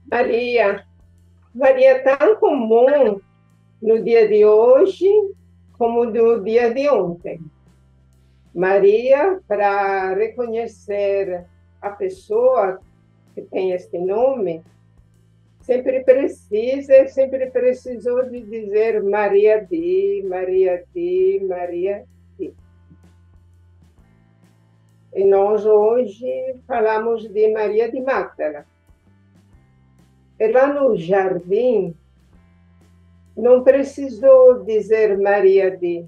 Maria, Maria é tão comum no dia de hoje como no dia de ontem. Maria, para reconhecer a pessoa que tem este nome, sempre precisou de dizer Maria de, Maria de, Maria de. E nós hoje falamos de Maria de Magdala. E lá no jardim, não precisou dizer Maria de.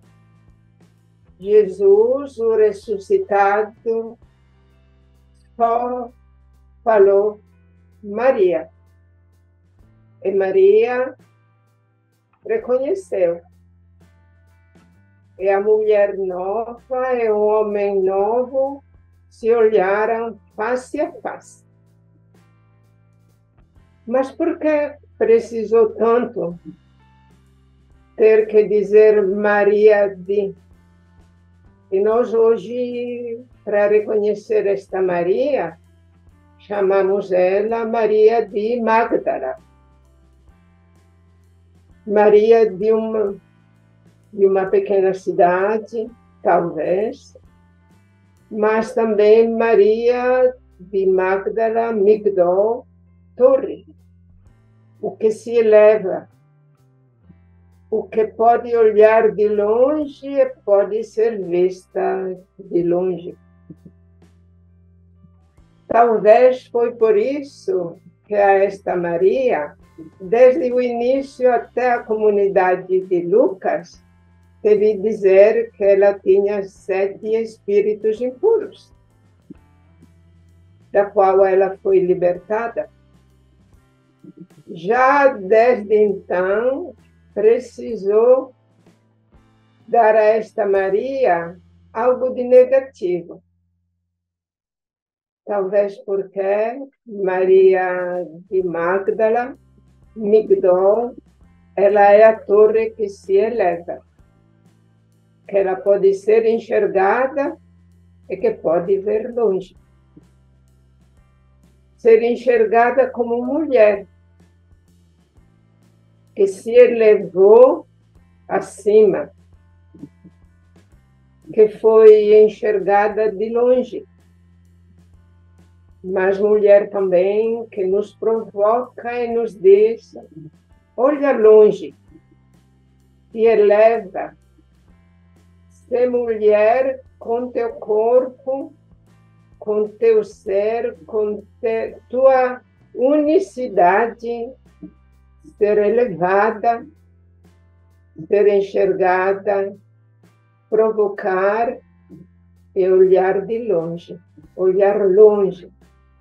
Jesus, o ressuscitado, só falou Maria. E Maria reconheceu. E a mulher nova e o homem novo se olharam face a face. Mas por que precisou tanto ter que dizer Maria de? E nós hoje, para reconhecer esta Maria, chamamos ela Maria de Magdala. Maria de uma pequena cidade, talvez, mas também Maria de Magdala, Migdol, torre, o que se eleva, o que pode olhar de longe e pode ser vista de longe. Talvez foi por isso que a esta Maria, desde o início até a comunidade de Lucas, teve de dizer que ela tinha 7 espíritos impuros, da qual ela foi libertada. Já desde então, precisou dar a esta Maria algo de negativo. Talvez porque Maria de Magdala, Migdol, ela é a torre que se eleva, que ela pode ser enxergada e que pode ver longe. Ser enxergada como mulher, que se elevou acima, que foi enxergada de longe. Mas mulher também que nos provoca e nos diz, olha longe, te eleva, ser mulher com teu corpo, com teu ser, com tua unicidade, ser elevada, ser enxergada, provocar e olhar de longe, olhar longe.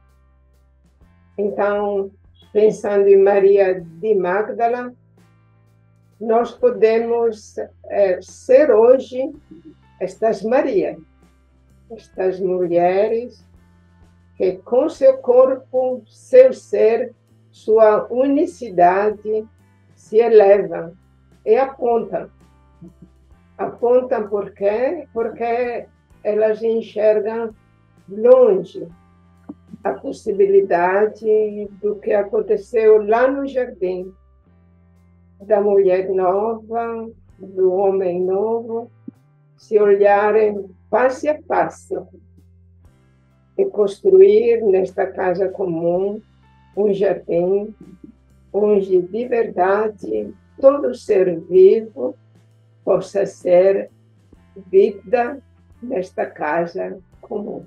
Então, pensando em Maria de Magdala, nós podemos ser hoje estas Marias, estas mulheres que com seu corpo, seu ser, sua unicidade se elevam e apontam. Apontam por quê? Porque elas enxergam longe a possibilidade do que aconteceu lá no jardim, da mulher nova, do homem novo, se olharem face a face e construir nesta casa comum um jardim onde, de verdade, todo ser vivo possa ser vida nesta casa comum.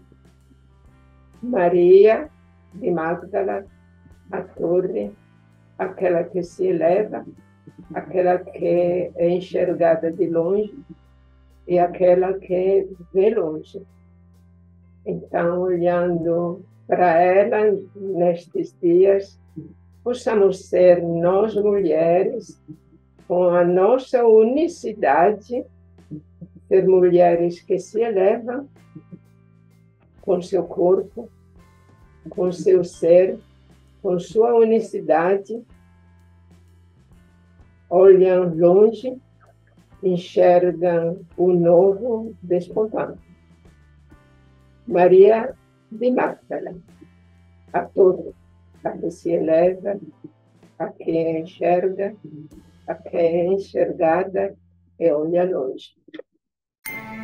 Maria de Magdala, a torre, aquela que se eleva, aquela que é enxergada de longe e aquela que vê longe. Então, olhando para ela nestes dias, possamos ser nós mulheres, com a nossa unicidade, ser mulheres que se elevam com seu corpo, com seu ser, com sua unicidade, olham longe, enxergam o novo despontando. Maria de Magdala, a torre, a que se eleva, a que enxerga, a que é enxergada e olha longe.